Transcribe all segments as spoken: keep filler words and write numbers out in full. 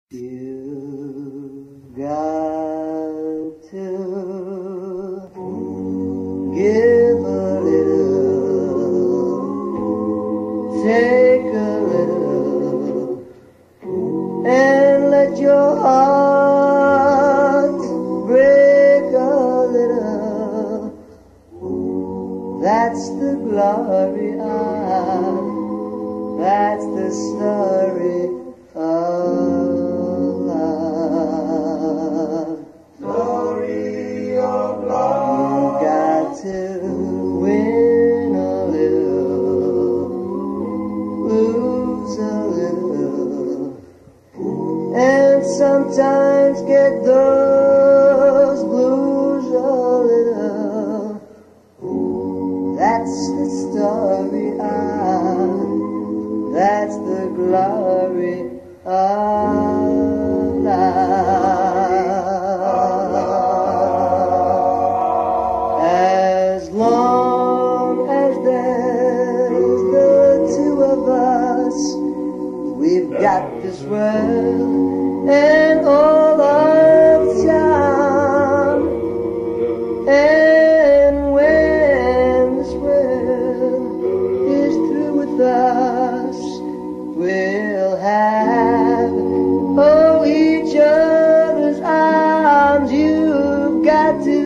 You got to give a little, take a little, and let your heart break a little. That's the glory of, that's the story of love. Story of love. You got to win a little, lose a little, and sometimes get those blues a little. That's the story of, that's the glory of love. As long as there's the two of us, we've got this world and all of time. And when this world is through with us, we'll have, oh, each other's arms. You've got to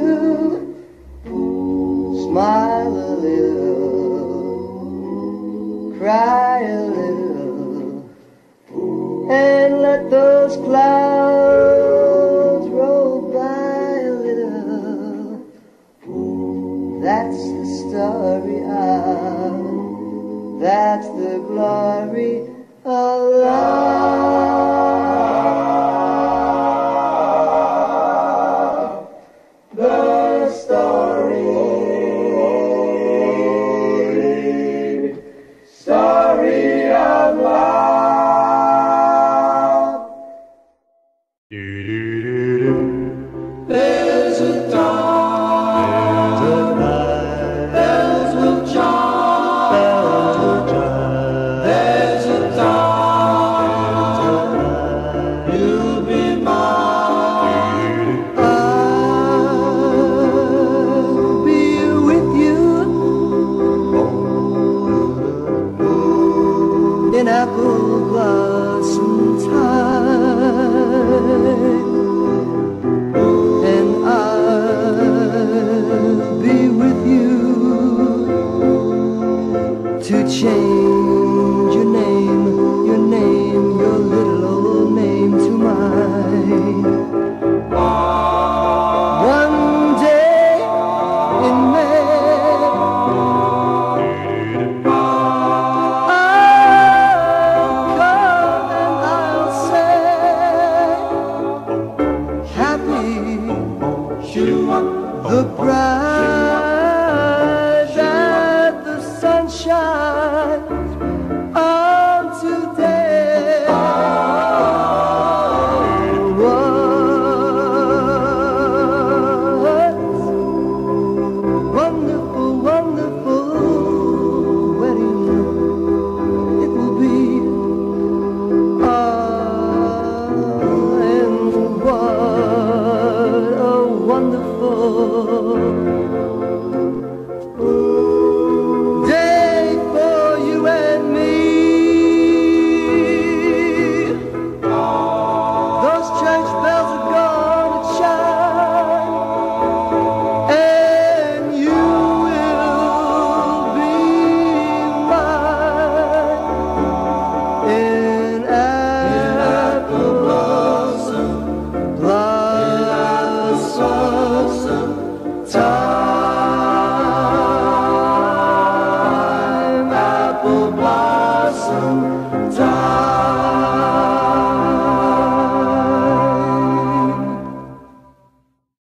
smile a little, cry a little, and let those clouds roll by a little. That's the story of, that's the glory of love. The story, story of love. There's a dawn, bells will chime, there's a dawn, you'll be mine. I'll be with you in apple blossom time, and I'll be with you to change your name, your name, your little old name to mine. One day in May, I'll come and I'll say, happy the bride that the sun shines on today. What wonderful, wonderful wedding it will be. Ah, and what a wonderful day for you and me. Those church bells are gonna chime, and you will be mine in apple blossom, blossom time, apple blossom time.